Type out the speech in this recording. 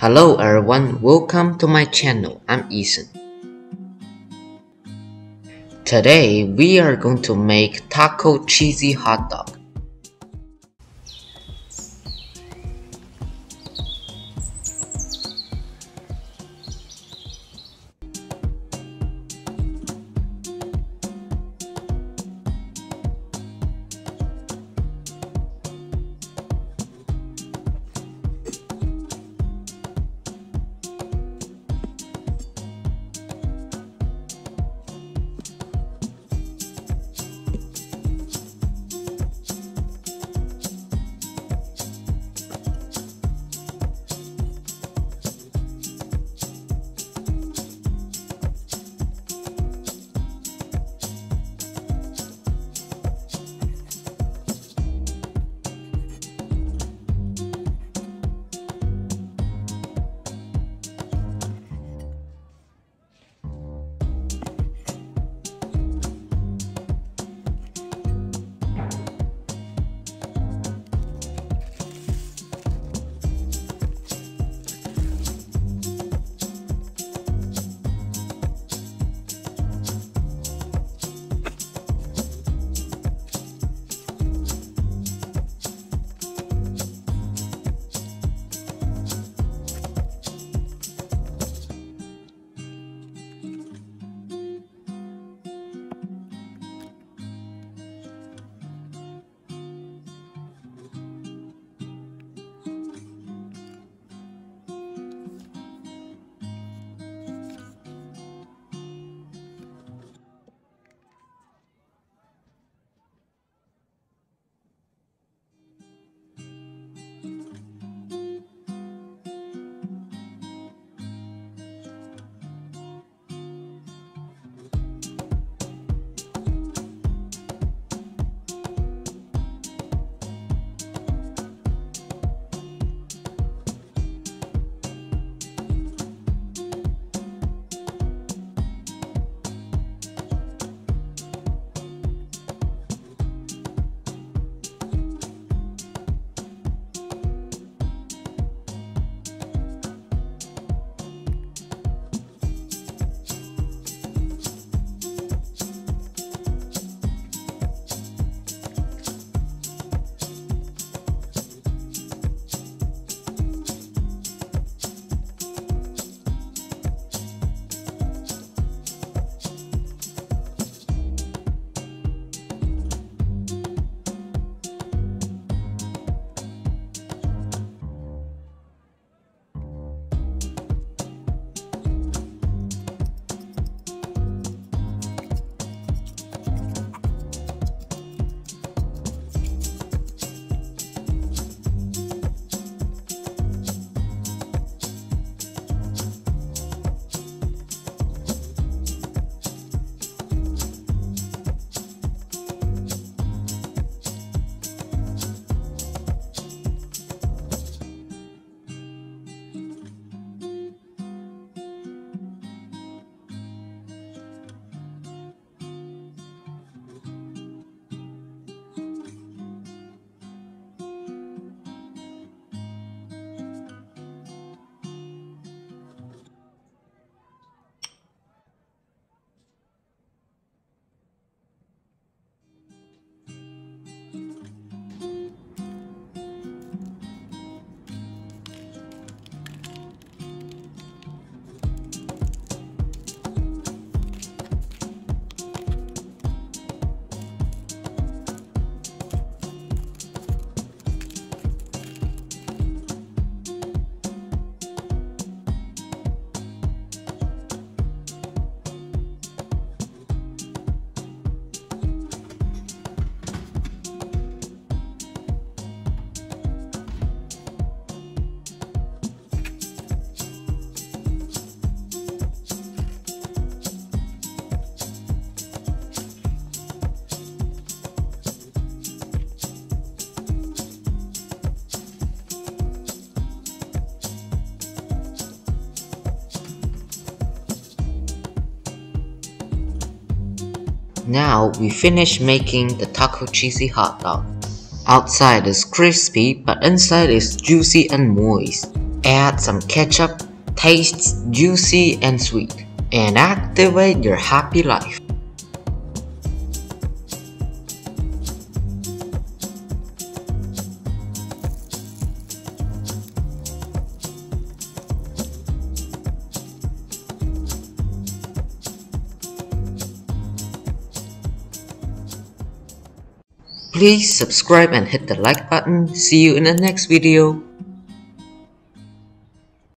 Hello everyone, welcome to my channel. I'm Eason. Today we are going to make taco cheesy hot dog. Now we finish making the taco cheesy hot dog. Outside is crispy but inside is juicy and moist. Add some ketchup, tastes juicy and sweet, and activate your happy life. Please subscribe and hit the like button. See you in the next video.